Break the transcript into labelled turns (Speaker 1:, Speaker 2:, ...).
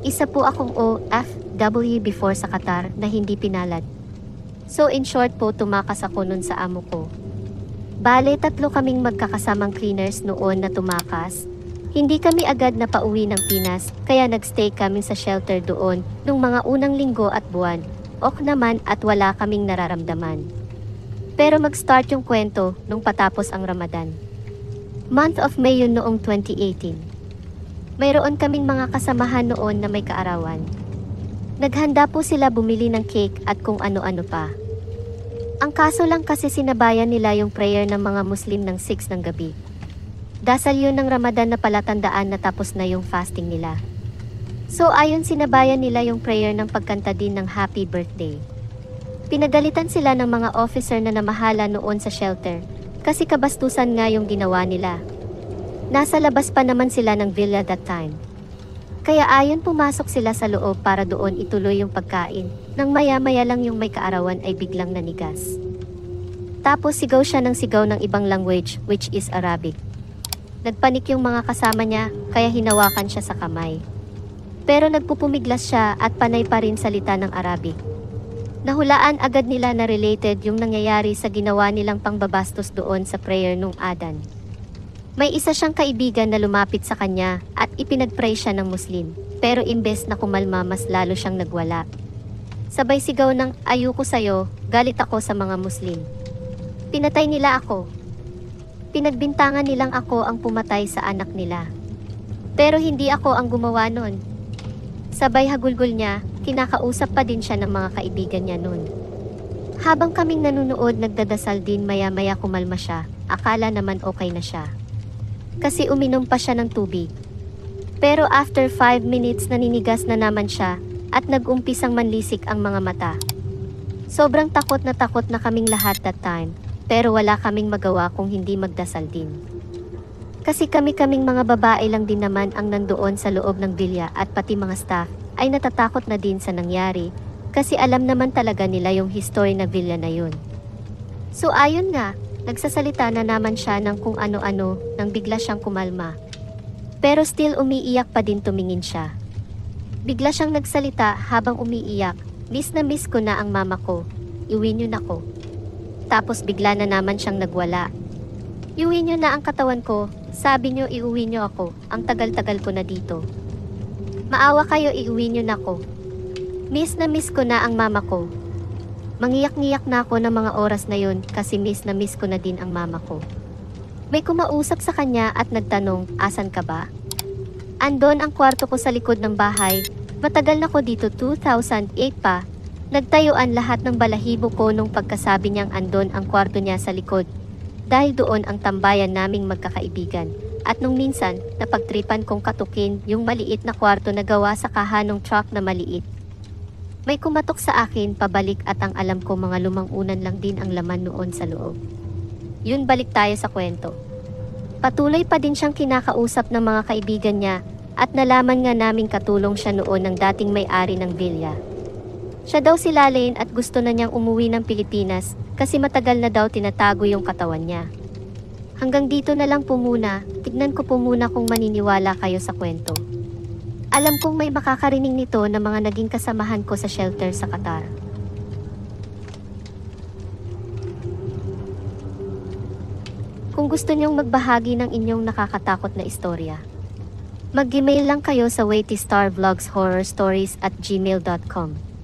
Speaker 1: Isa po akong OFW before sa Qatar na hindi pinalad. So in short po, tumakas ako nun sa amo ko. Bale, 3 kaming magkakasamang cleaners noon na tumakas. Hindi kami agad na pauwi ng Pinas, kaya nagstay kami sa shelter doon nung mga unang linggo at buwan. Ok naman at wala kaming nararamdaman. Pero mag-start yung kwento nung patapos ang Ramadan. Month of May yun noong 2018. Mayroon kaming mga kasamahan noon na may kaarawan. Naghanda po sila bumili ng cake at kung ano-ano pa. Ang kaso lang kasi sinabayan nila yung prayer ng mga Muslim ng 6 ng gabi. Dasal yun ng Ramadan na palatandaan na tapos na yung fasting nila. So ayon sinabayan nila yung prayer ng pagkanta din ng happy birthday. Pinagalitan sila ng mga officer na namahala noon sa shelter kasi kabastusan nga yung ginawa nila. Nasa labas pa naman sila ng villa that time. Kaya ayon pumasok sila sa loob para doon ituloy yung pagkain. Nang maya-maya lang yung may kaarawan ay biglang nanigas. Tapos sigaw siya ng sigaw ng ibang language which is Arabic. Nagpanik yung mga kasama niya kaya hinawakan siya sa kamay. Pero nagpupumiglas siya at panay pa rin salita ng Arabic. Nahulaan agad nila na related yung nangyayari sa ginawa nilang pangbabastos doon sa prayer nung Adan. May isa siyang kaibigan na lumapit sa kanya at ipinagpray siya ng Muslim. Pero imbes na kumalma mas lalo siyang nagwala. Sabay sigaw ng ayoko sayo, galit ako sa mga Muslim. Pinatay nila ako. Pinagbintangan nilang ako ang pumatay sa anak nila. Pero hindi ako ang gumawa nun. Sabay hagulgol niya, kinakausap pa din siya ng mga kaibigan niya nun. Habang kaming nanunood nagdadasal din maya-maya kumalma siya, akala naman okay na siya. Kasi uminom pa siya ng tubig. Pero after 5 minutes naninigas na naman siya at nag-umpisang manlisik ang mga mata. Sobrang takot na kaming lahat that time, pero wala kaming magawa kung hindi magdasal din. Kasi kami-kaming mga babae lang din naman ang nandoon sa loob ng bilya at pati mga staff ay natatakot na din sa nangyari kasi alam naman talaga nila yung history na villa na yun. So ayon nga, nagsasalita na naman siya ng kung ano-ano nang bigla siyang kumalma. Pero still umiiyak pa din tumingin siya. Bigla siyang nagsalita habang umiiyak, miss na miss ko na ang mama ko, iuwi niyo na ko. Tapos bigla na naman siyang nagwala. Iuwi niyo na ang katawan ko, sabi niyo iuwi niyo ako, ang tagal-tagal ko na dito. Maawa kayo iuwi niyo na ko. Miss na miss ko na ang mama ko. Mangiyak-ngiyak na ako ng mga oras na yun kasi miss na miss ko na din ang mama ko. May kumausap sa kanya at nagtanong, asan ka ba? Andon ang kwarto ko sa likod ng bahay, matagal na ko dito 2008 pa. Nagtayuan lahat ng balahibo ko nung pagkasabi niyang andon ang kwarto niya sa likod. Dahil doon ang tambayan naming magkakaibigan. At nung minsan, napagtripan kong katukin yung maliit na kwarto na gawa sa kahanong truck na maliit. May kumatok sa akin pabalik at ang alam ko mga lumang unan lang din ang laman noon sa loob. Yun, balik tayo sa kwento. Patuloy pa din siyang kinakausap ng mga kaibigan niya at nalaman nga naming katulong siya noon ng dating may-ari ng bilya. Siya daw si Lalaine at gusto na niyang umuwi ng Pilipinas kasi matagal na daw tinatago yung katawan niya. Hanggang dito na lang po muna, tignan ko po muna kung maniniwala kayo sa kwento. Alam kong may makakarinig nito na mga naging kasamahan ko sa shelter sa Qatar. Kung gusto niyong magbahagi ng inyong nakakatakot na istorya, mag-email lang kayo sa waitistarvlogshorrorstories@gmail.com.